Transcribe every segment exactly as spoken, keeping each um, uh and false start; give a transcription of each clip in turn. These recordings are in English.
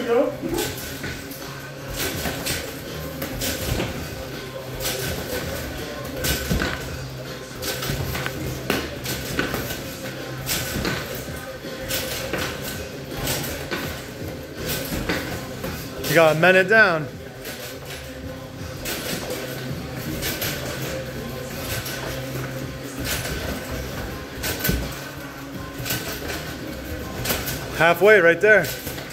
go. You got a minute down. Halfway right there.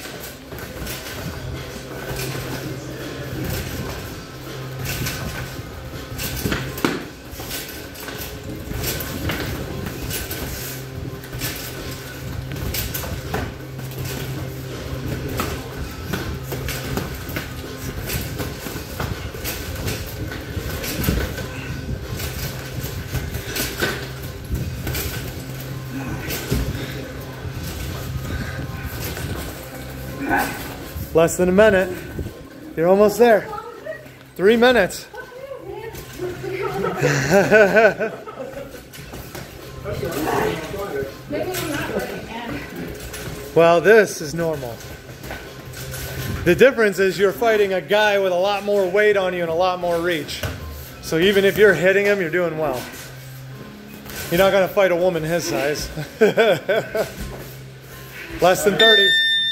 Less than a minute. You're almost there. Three minutes. Well, this is normal. The difference is you're fighting a guy with a lot more weight on you and a lot more reach. So even if you're hitting him, you're doing well. You're not going to fight a woman his size. Less than thirty.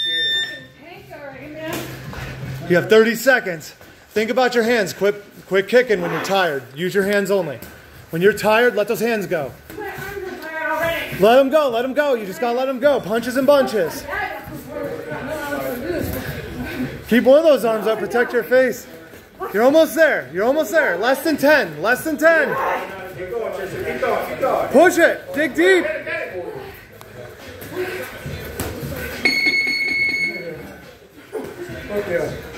You have thirty seconds. Think about your hands. Quit, quit kicking when you're tired. Use your hands only. When you're tired, let those hands go. Let them go. Let them go. You just got to let them go. Punches and bunches. Keep one of those arms up. Protect your face. You're almost there. You're almost there. Less than ten. Less than ten. Push it. Dig deep. Okay.